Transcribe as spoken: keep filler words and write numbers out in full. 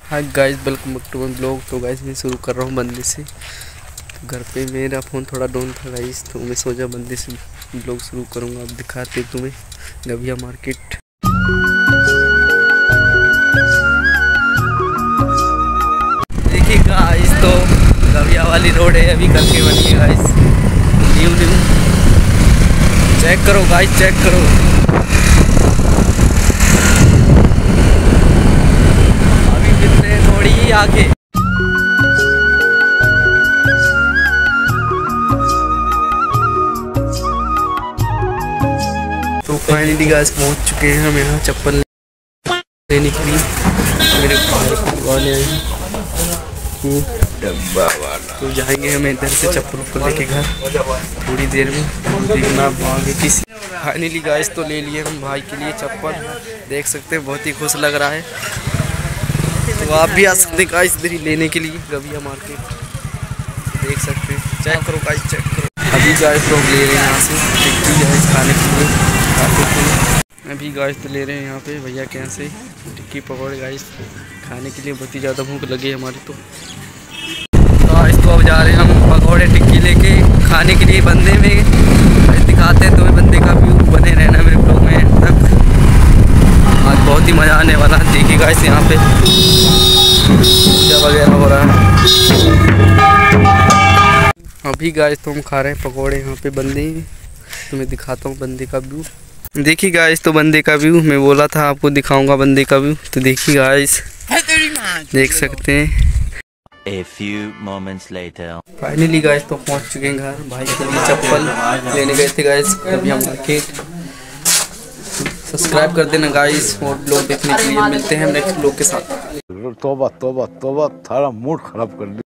Hi guys, welcome back to my blog. तो guys मैं शुरू कर रहा हूँ बंदे से। तो घर पे मेरा फ़ोन थोड़ा डाउन था गाइस, तो मैं सोचा बंदे से ब्लॉग शुरू करूँगा। अब दिखाते तुम्हें गविया मार्केट। देखिए गाइस, तो गविया वाली रोड है, अभी करके बनी है गाइस, न्यू न्यू। चेक करो गाइस, चेक करो। थोड़ी आगे तो फाइनली गाइस पहुंच चुके हैं हम यहाँ चप्पल लेने के लिए। मेरे भाई वाले आए डब्बा वाला, तो जाएंगे हम इधर से चप्पल उप्पल लेके घर थोड़ी देर में। देखना आगे किसी। फाइनली गाइस तो ले लिए हम भाई के लिए चप्पल, देख सकते हैं बहुत ही खुश लग रहा है। तो आप भी आ सकते हैं गाइस इधर ही लेने के लिए, गविया मार्केट देख सकते हैं। चेक करो गाइस, चेक करो। अभी गाइस लोग ले रहे हैं यहाँ से टिक्की गाइस खाने के लिए, खाने के लिए। अभी गाइस तो ले रहे हैं यहाँ पे भैया के यहाँ से टिक्की पकौड़े गाइस खाने के लिए। बहुत ही ज़्यादा भूख लगी है हमारी। तो गाइस तो अब जा रहे हैं हम पकौड़े टिक्की लेके खाने के लिए बंदे में। दिखाते हैं तुम्हें बंदे का व्यू, बने रहना मेरे ब्लॉग में एंड तक। आज बहुत ही मज़ा आने वाला है। देखिए गाइस यहाँ पे पूजा वगैरह हो रहा है। अभी गाइस तो हम खा रहे हैं पकोड़े यहाँ पे बंदे। तुम्हें दिखाता हूँ बंदे का व्यू। देखिए गाइस तो बंदे का व्यू, मैं बोला था आपको दिखाऊंगा बंदे का व्यू। तो देखिए गाइस, देख सकते हैं। A few moments later. Finally guys तो पहुँच चुके हैं घर। भाई के लिए चप्पल लेने गए थे गाइस अभी हम मार्केट। सब्सक्राइब कर देना गाइस और ब्लॉग देखने के लिए। मिलते हैं नेक्स्ट ब्लॉग के साथ। तौबा तौबा तौबा, थारा मूड खराब कर दिया।